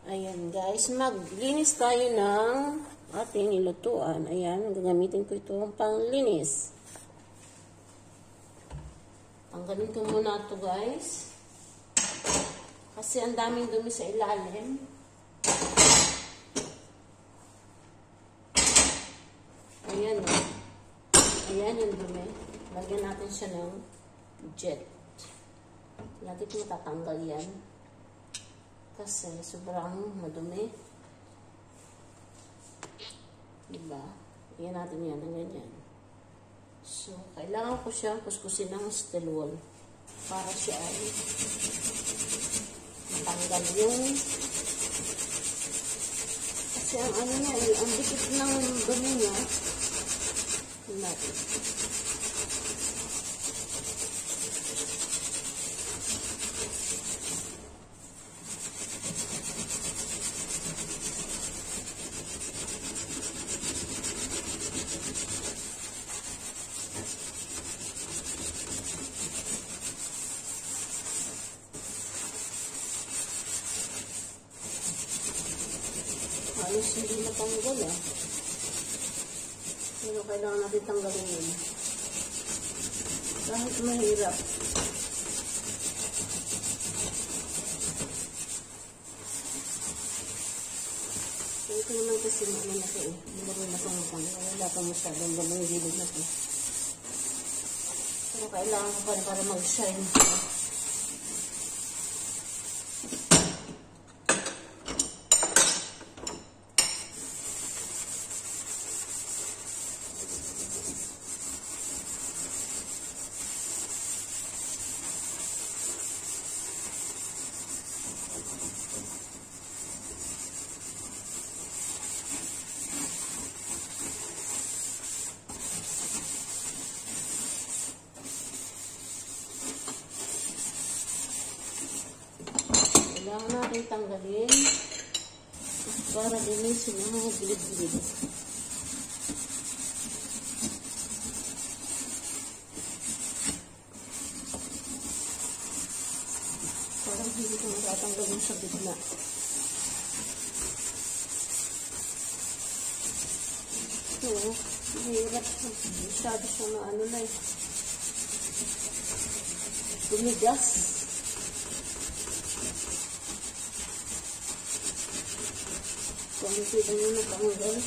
Ayan guys, maglinis tayo ng ating nilutuan. Ayan, gagamitin ko itong panglinis. Tanggalin ko muna ito guys. Kasi ang daming dumi sa ilalim. Ayan o. Ayan yung dumi. Lagyan natin siya ng jet. Natin ito matatanggal yan. Kasi sobrang madumi. Diba? Ayan natin yan ng ganyan. So, kailangan ko siya kuskusin ng steel wool para siya ay matanggal yung kasi ang ano niya, ang dikit ng dumi niya. Ayan natin. Halos hindi matanggal ah. Pero kailangan natin tanggalin yun. Kahit mahirap. So ito naman kasi ano na ito eh. Malaro na itong matanggal. Wala pa masyadong dalawang gilid na ito. Pero kailangan ko pa para mag-shine siya. Kailangan natin tanggalin para linisin ang mga gilid-gilid. Parang hindi ko matatanggalin sa gitna. So, mahirap. Masyado siya na ano na eh. Tumigas. Konti lang yung natanggal.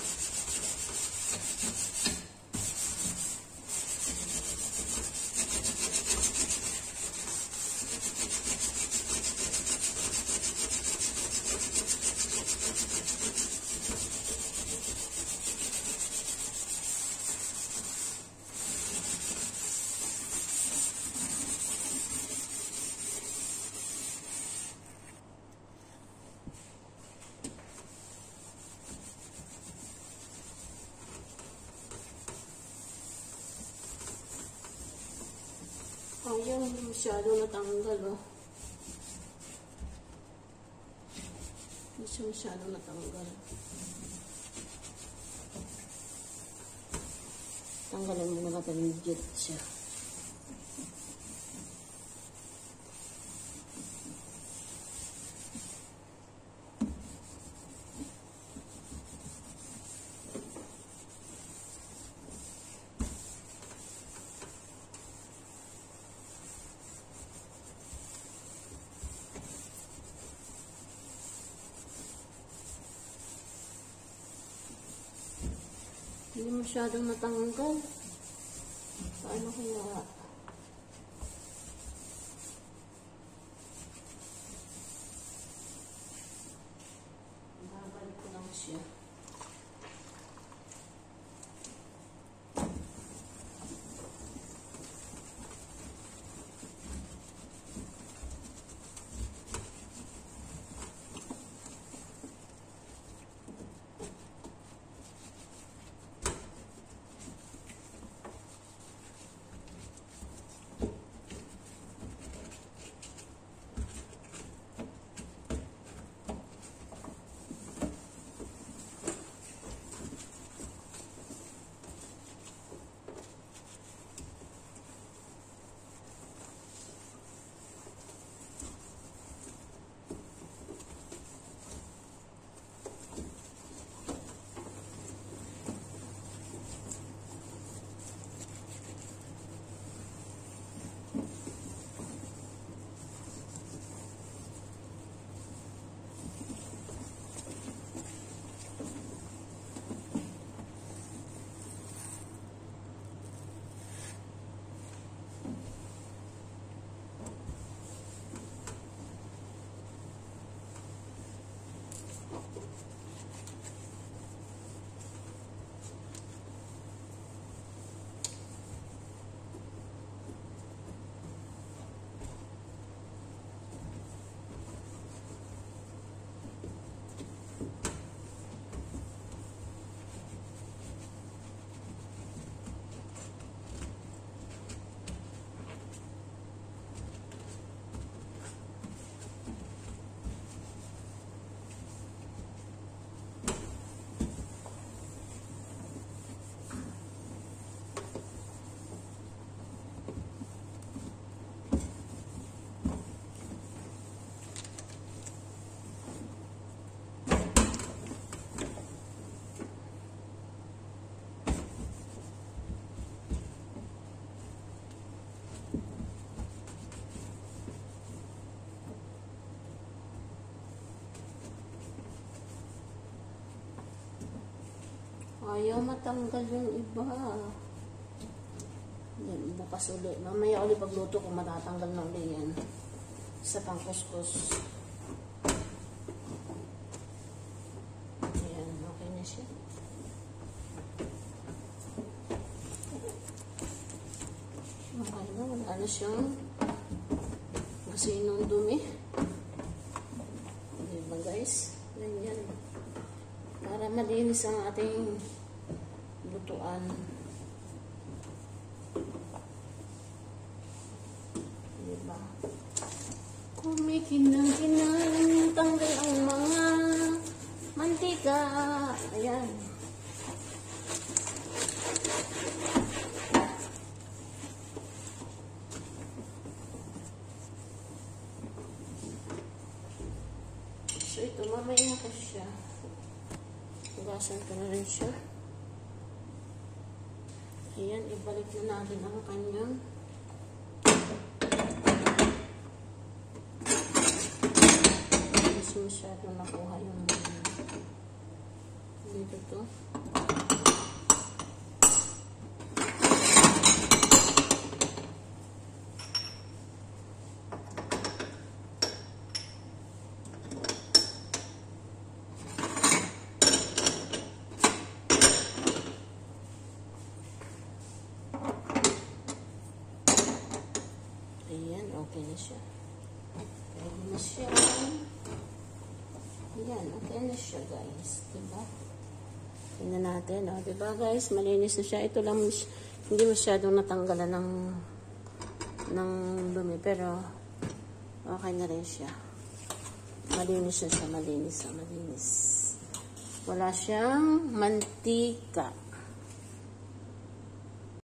Ayan, masyado natanggal, oh. Masyado natanggal. Tanggalan muna natin yung jet siya. Hindi masyadong natanggal. Paano kaya? Babalik ko lang siya. Ayaw matanggal yung iba. Yan, bukas ulit. Mamaya ulit pagluto kung matatanggal na ulit yan. Sa pangkuskus. Ayan, okay na siya. Okay na, wala na siyang kasi nung dumi. Diba guys? Ganyan. Para malinis ang ating lutuan. Diba? Kumikinang-kinang, tanggal ang mga mantika. Ayan. So ito, mamaya ko siya. Hugasan ko na rin siya. Ayan, ibalik na natin ang kanyang kasi masyadong nakuha yung dito to. Ayan, okay na siya. Pwede na siya. Ayan, okay na siya guys. Diba? Tingnan natin. O, diba guys? Malinis na siya. Ito lang, hindi masyadong natanggalan ng dumi. Pero, okay na rin siya. Malinis na siya. Malinis na malinis. Wala siyang mantika.